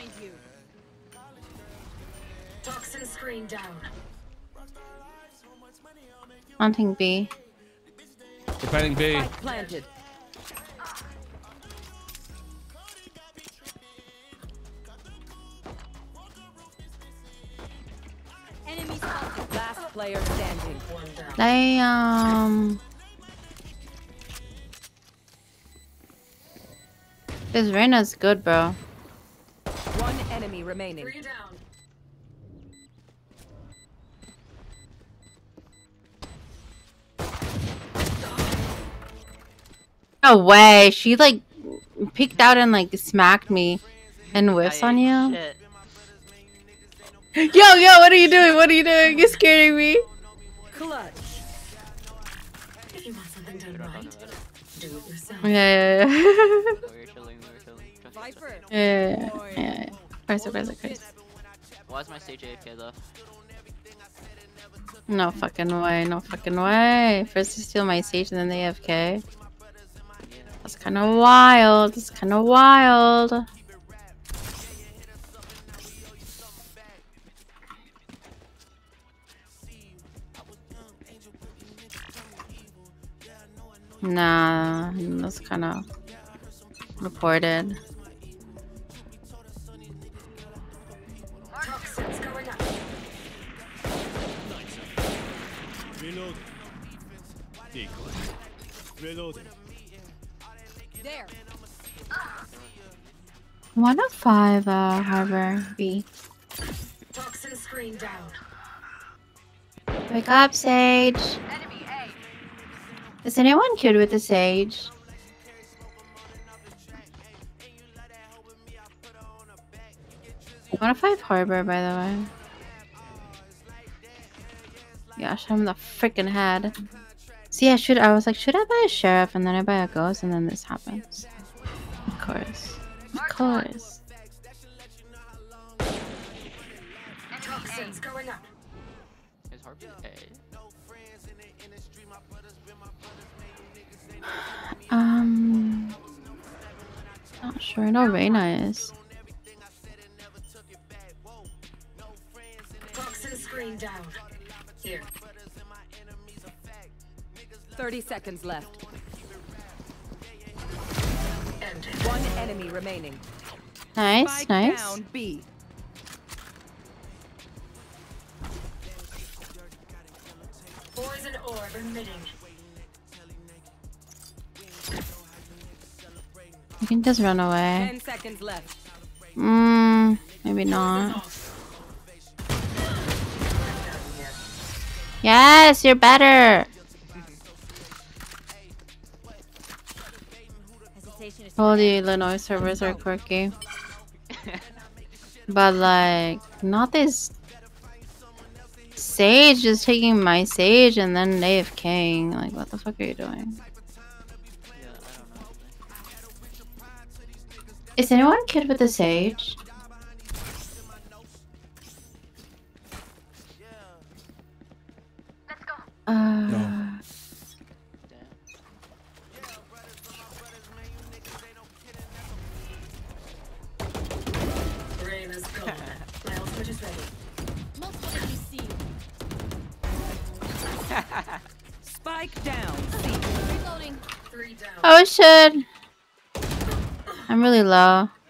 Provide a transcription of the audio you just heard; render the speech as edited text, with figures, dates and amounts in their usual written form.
find you. Toxin screen down. Wanting B. Defending B. Spike planted. Enemy spotted. Last player standing. One down. Damn. This Reyna's good, bro. One enemy remaining. 3 down. No way. She like peeked out and like smacked me and whiffs on you. Shit. Yo, what are you doing? What are you doing? You're scaring me. Clutch. If you want something done right, do it yourself. Yeah. We were chilling. Trust. Viper. Yeah. Of course. Why is my stage AFK though? No fucking way. First they steal my stage and then they AFK. That's kind of wild. Nah, that's kind of reported. Toxins going up. Reloading. Decoy. Reloading. There. 105 Harbor B. Toxin screen down. Wake up, Sage. Is anyone good with the Sage? What if I have Harbor, by the way? Gosh, I'm the freaking head. See, I was like, should I buy a Sheriff? And then I buy a Ghost, and then this happens. Of course. Toxins going up. Is Harvey A? Not sure. No, Reyna is. Toxin screen down. Here. 30 seconds left. End. One enemy remaining. Nice. Spike down B. Poison orb emitting. You can just run away. 10 seconds left. Maybe not. Yes, you're better. All the Illinois servers are quirky. But like, not this Sage just taking my Sage and then AFKing. Like, what the fuck are you doing? Yeah, I don't know. Is anyone kid with the Sage? No. Reyna's gone. My ultimate is ready. Spike down C. Three down. Oh shit! I'm really low.